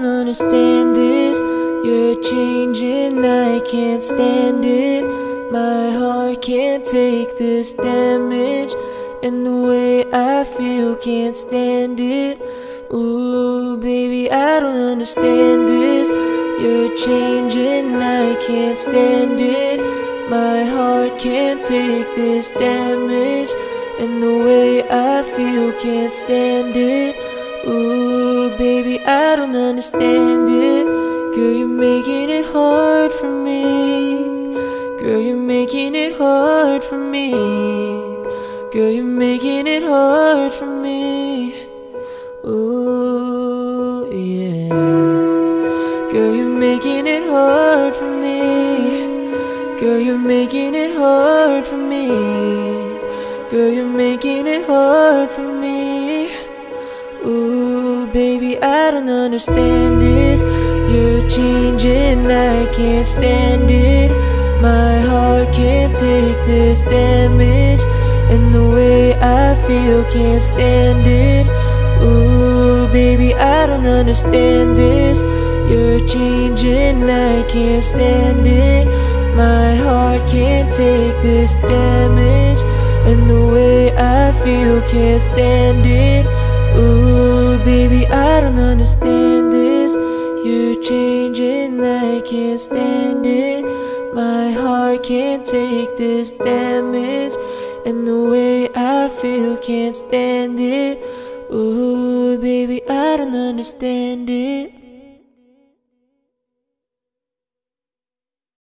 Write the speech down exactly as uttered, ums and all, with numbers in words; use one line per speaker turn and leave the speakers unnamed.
understand this. You're changing, I can't stand it. My heart can't take this damage, and the way I feel can't stand it. Ooh, baby, I don't understand this. You're changing, I can't stand it. My heart can't take this damage, and the way I feel can't stand it. Ooh, baby, I don't understand it. Girl, you're making it hard for me. Girl, you're making it hard for me. Girl, you're making it hard for me. Ooh, yeah. Girl, you're making it hard for me. Girl, you're making it hard for me. Girl, you're making it hard for me. Ooh, baby, I don't understand this. You're changing, I can't stand it. My heart can't take this damage, and the way I feel can't stand it. Ooh, baby, I don't understand this. You're changing, I can't stand it. My heart can't take this damage, and the way I feel can't stand it. Ooh, baby, I don't understand this. You're changing, I can't stand it. My heart can't take this damage, and the way I feel can't stand it. Ooh, baby, I don't understand it.